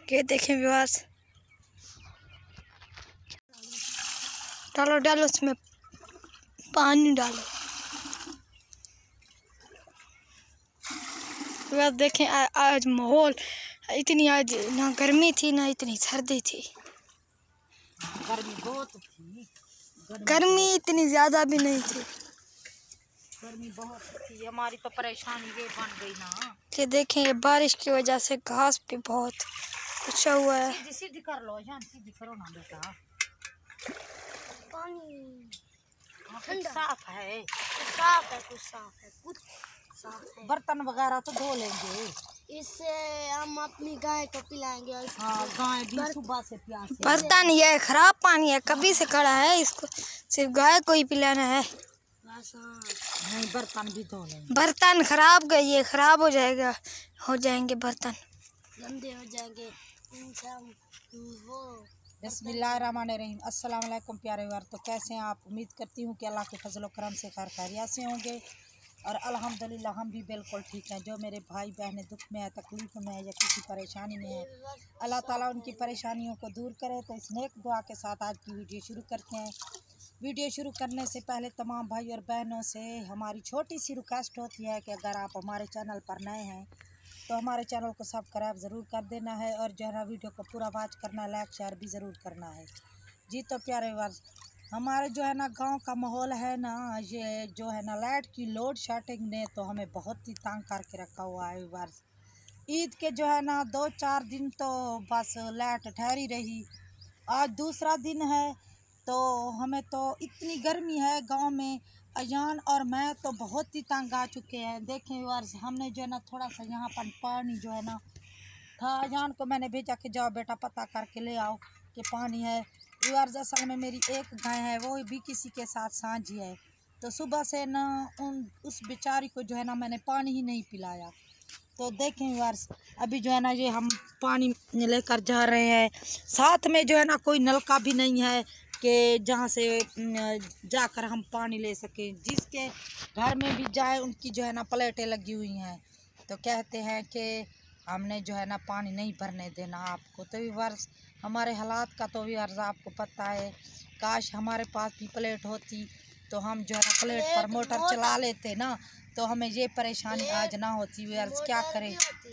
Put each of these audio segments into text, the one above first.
ये देखें व्यूअर्स, डालो डालो उसमें पानी डालो। व्यूअर्स देखें आज माहौल इतनी, आज ना गर्मी थी ना इतनी सर्दी थी। गर्मी बहुत थी, गर्मी इतनी ज़्यादा भी नहीं थी। गर्मी बहुत थी, हमारी तो परेशानी ये बन गई ना। ये देखें, ये बारिश की वजह से घास भी बहुत अच्छा हुआ है। सीधी सीधी कर लो जान, सीधी करो ना बेटा। पानी कुछ साफ है, कुछ साफ है, कुछ साफ है, कुछ साफ है। बर्तन वगैरह तो धो लेंगे, इससे हम अपनी गाय को पिलाएंगे। हाँ, गाय भी सुबह से प्यास है। बर्तन ये खराब पानी है, कभी से खड़ा है, इसको सिर्फ गाय को ही पिलाना है। नहीं, बर्तन भी धो लेंगे। बर्तन खराब गए, ये खराब हो जाएगा, हो जाएंगे बर्तन, गंदे हो जाएंगे। बिस्मिल्लाहिर्रहमानिर्रहीम। अस्सलाम वालेकुम प्यारे वार, तो कैसे हैं आप? उम्मीद करती हूँ कि अल्लाह के फजल करम से खैर खैरियत से होंगे और अल्हम्दुलिल्लाह हम भी बिल्कुल ठीक हैं। जो मेरे भाई बहनें दुख में है, तकलीफ़ में है या किसी परेशानी में है, अल्लाह ताला उनकी परेशानियों को दूर करे। तो इस नेक दुआ के साथ आज की वीडियो शुरू करते हैं। वीडियो शुरू करने से पहले तमाम भाई और बहनों से हमारी छोटी सी रिक्वेस्ट होती है कि अगर आप हमारे चैनल पर नए हैं तो हमारे चैनल को सब्सक्राइब ज़रूर कर देना है और जो है ना वीडियो को पूरा वॉच करना है, लाइक शेयर भी ज़रूर करना है। जी तो प्यारे वर्ष, हमारे जो है ना गांव का माहौल है ना, ये जो है ना लाइट की लोड शेडिंग ने तो हमें बहुत ही तंग करके रखा हुआ है वर्ष। ईद के जो है ना 2-4 दिन तो बस लाइट ठहरी रही, आज दूसरा दिन है तो हमें तो इतनी गर्मी है गांव में। अजान और मैं तो बहुत ही तंग आ चुके हैं। देखें वर्ष, हमने जो है ना थोड़ा सा यहाँ पर पानी जो है ना था, अजान को मैंने भेजा कि जाओ बेटा पता करके ले आओ कि पानी है। वर्ष असल में मेरी एक गाय है, वो भी किसी के साथ साझी है, तो सुबह से ना उस बेचारी को जो है ना मैंने पानी ही नहीं पिलाया। तो देखें वर्ष, अभी जो है ना ये हम पानी लेकर जा रहे हैं, साथ में जो है ना कोई नलका भी नहीं है कि जहाँ से जाकर हम पानी ले सकें। जिसके घर में भी जाए उनकी जो है ना प्लेटें लगी हुई हैं, तो कहते हैं कि हमने जो है ना पानी नहीं भरने देना आपको। तो वर्ष हमारे हालात का तो वर्ष आपको पता है। काश हमारे पास भी प्लेट होती तो हम जो है ना प्लेट पर मोटर चला लेते ना, तो हमें ये परेशानी आज ना होती। वर्ष क्या करें,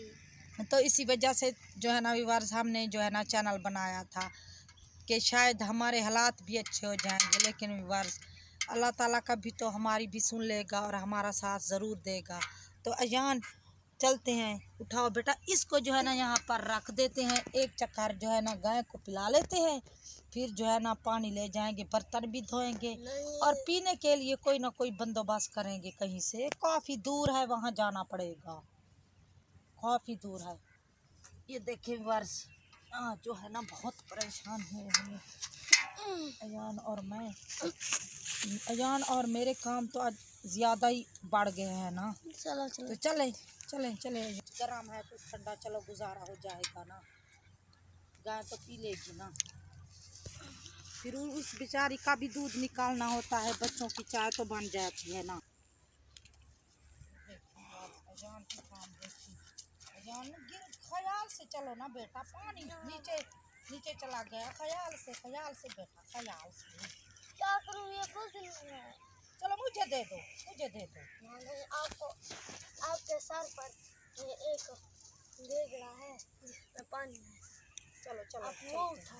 तो इसी वजह से जो है ना वर्ष हमने जो है ना चैनल बनाया था कि शायद हमारे हालात भी अच्छे हो जाएंगे। लेकिन वर्ष अल्लाह ताला का भी तो हमारी भी सुन लेगा और हमारा साथ ज़रूर देगा। तो अजान चलते हैं, उठाओ बेटा, इसको जो है ना यहाँ पर रख देते हैं, एक चक्कर जो है ना गाय को पिला लेते हैं, फिर जो है ना पानी ले जाएंगे, बर्तन भी धोएंगे और पीने के लिए कोई ना कोई बंदोबस्त करेंगे। कहीं से काफ़ी दूर है, वहाँ जाना पड़ेगा, काफ़ी दूर है। ये देखिए वर्ष, जो है ना बहुत परेशान हुए हैं अजान और मैं। अजान और मेरे काम तो आज ज़्यादा ही बढ़ गए हैं ना। चलो तो चले चले चले, गरम है कुछ ठंडा, चलो गुजारा हो जाएगा ना, गाय तो पी लेगी ना। फिर उस बेचारी का भी दूध निकालना होता है, बच्चों की चाय तो बन जाती है ना। अजान की काम देखी, अजान ख्याल से चलो ना बेटा, पानी नीचे नीचे चला गया, ख्याल से बेटा, ख्याल से। क्या करूँ, ये कुछ नहीं है। चलो मुझे दे दो, मुझे दे दो। आपको, आपके सर पर एक देगड़ा है जिसमें पानी है। चलो चलो आप वो उठाओ।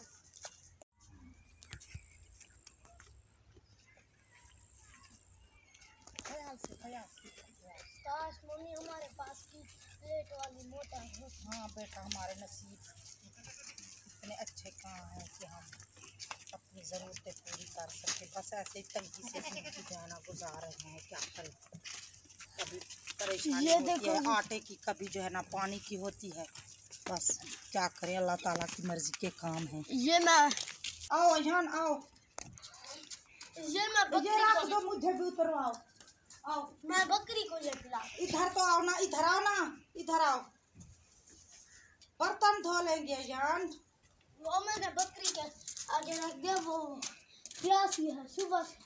ख्याल से काश मम्मी हमारे पास की प्लेट वाली मोटर हो। हाँ बेटा, हमारे नसीब इतने अच्छे कहाँ हैं कि हम अपनी ज़रूरतें पूरी कर सकते। बस ऐसे ही तंगी से जिंदगी जाना गुजार रहे हैं, क्या करें। कभी परेशानी होती है आटे की, कभी जो है ना पानी की होती है, बस क्या करें, अल्लाह ताला की मर्जी के काम हैं। ये मैं, आओ अजान आओ, ये मैं बकरी रख दो, मुझे भी उतरवाओ। आओ, मैं बकरी को ले पिला। इधर तो आओ ना, इधर आओ ना, इधर आओ, बर्तन धो लेंगे अजान। वो मैंने बकरी के आगे रख दिया, वो प्यासी है सुबह से।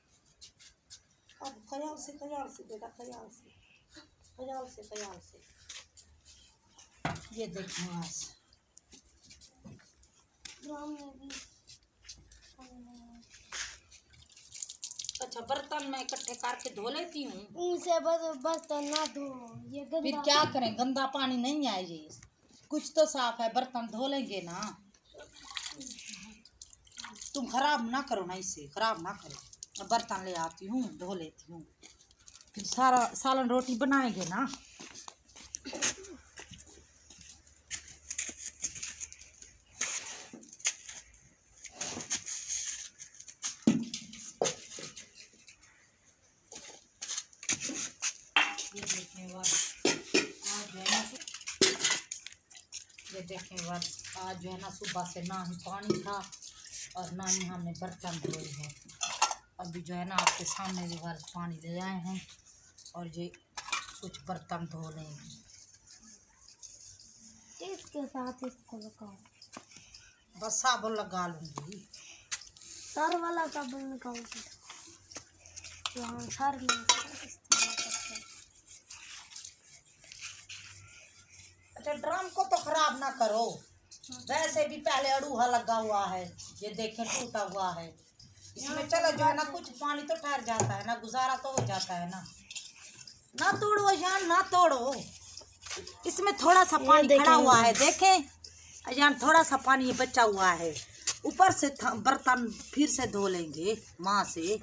अब ख्याल से बेटा, ख्याल से। ये देखो आज ड्रम में भी अच्छा, बर्तन मैं इकट्ठे करके धो लेती हूँ। इनसे बर्तन ना धो, ये फिर गंदा। क्या करें, गंदा पानी नहीं आए, ये कुछ तो साफ है, बर्तन धो लेंगे ना। तुम खराब ना करो ना, इससे खराब ना करो। मैं बर्तन ले आती हूँ, धो लेती हूँ, फिर सारा सालन रोटी बनाएंगे ना। ये देखें बाद आज जो है ना, सुबह से ना ही पानी था और ना ही हमने बर्तन धोए हैं। अभी जो है ना आपके सामने भी बार पानी ले आए हैं और ये कुछ बर्तन धो लेंगे। इसके साथ इसको लगाओ, बस साबुन लगा लूँगी। सर वाला साबुन लगाओगी, यहाँ सर में इस्तेमाल करते हैं। अच्छा, ड्रम को तो खराब ना करो, वैसे भी पहले अड़ूहा लगा हुआ है, ये देखें टूटा हुआ है। इसमें चलो जो है ना कुछ पानी तो ठहर जाता है ना, गुजारा तो हो जाता है ना। ना तोड़ो अजान, ना तोड़ो, इसमें थोड़ा सा पानी खड़ा हुआ है, देखें अजान, थोड़ा सा पानी ये बचा हुआ है। ऊपर से बर्तन फिर से धो लेंगे माँ से।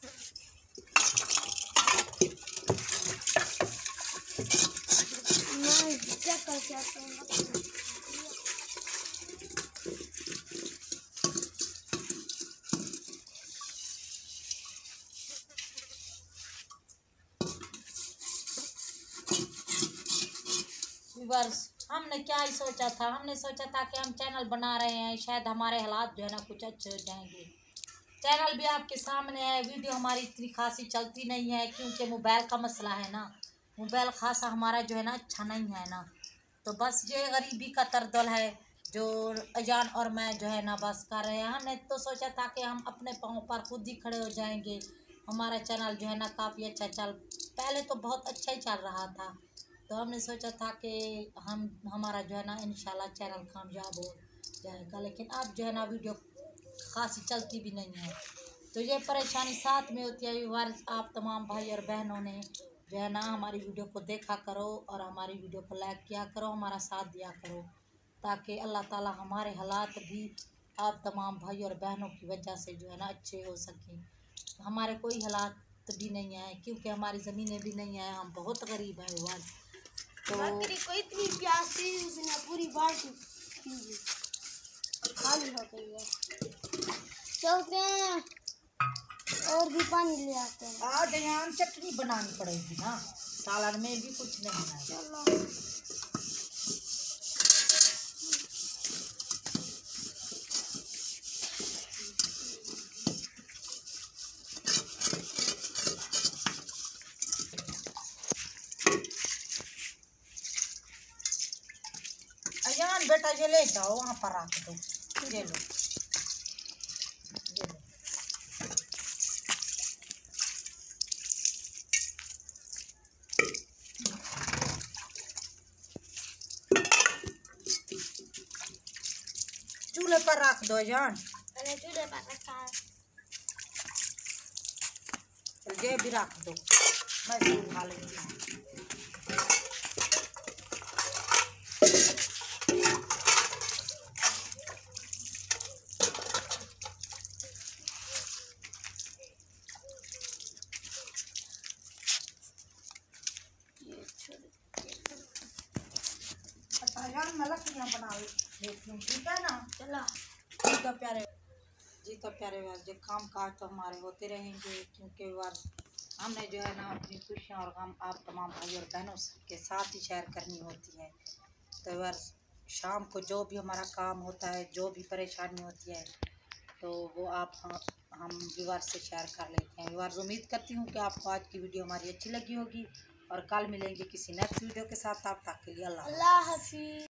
हमने क्या ही सोचा था, हमने सोचा था कि हम चैनल बना रहे हैं, शायद हमारे हालात जो है ना कुछ अच्छे हो जाएंगे। चैनल भी आपके सामने है, वीडियो हमारी इतनी खासी चलती नहीं है क्योंकि मोबाइल का मसला है ना। मोबाइल खासा हमारा जो है ना अच्छा नहीं है ना, तो बस ये गरीबी का तरदल है जो अजान और मैं जो है ना बस कर रहे हैं। हमने तो सोचा था कि हम अपने पाँव पर खुद ही खड़े हो जाएंगे। हमारा चैनल जो है ना काफ़ी अच्छा पहले तो बहुत अच्छा ही चल रहा था, तो हमने सोचा था कि हमारा जो है ना इंशाल्लाह चैनल कामयाब हो जाएगा। लेकिन अब जो है ना वीडियो खासी चलती भी नहीं है, तो ये परेशानी साथ में होती है। व्यूअर्स, आप तमाम भाई और बहनों ने जो है ना हमारी वीडियो को देखा करो और हमारी वीडियो को लाइक किया करो, हमारा साथ दिया करो, ताकि अल्लाह ताला हमारे हालात भी आप तमाम भाई और बहनों की वजह से जो है ना अच्छे हो सकें। हमारे कोई हालात भी नहीं है क्योंकि हमारी ज़मीनें भी नहीं है, हम बहुत गरीब हैं व्यूअर्स। तो बकरी को इतनी प्यास थी, उसने पूरी बाल्टी पी ली, खाली हो गई है। चलते हैं और भी पानी ले आते हैं। आज यहाँ चटनी बनानी पड़ेगी ना, सालन में भी कुछ नहीं है। चलो अजान बेटा ये ले जाओ, वहाँ पर रख दो, ये लो, ये लो। चूल्हे पर रख दो अजान, मैंने चूल्हे पर रखा है। ये भी रख दो, मैं भी उठा लेंगी। मैं लकड़ियाँ बना लेती हूँ, ठीक है ना। चला जी तो प्यारे वार जो काम काज तो हमारे होते रहेंगे, क्योंकि वार हमने जो है ना अपनी खुशियाँ और गम आप तमाम भाई और बहनों के साथ ही शेयर करनी होती है। तो वार शाम को जो भी हमारा काम होता है, जो भी परेशानी होती है, तो वो आप हम व्यूअर से शेयर कर लेते हैं। व्यूअर्स, उम्मीद करती हूँ कि आपको आज की वीडियो हमारी अच्छी लगी होगी और कल मिलेंगे किसी नेक्स्ट वीडियो के साथ। आप तक के लिए अल्लाह हाफिज़।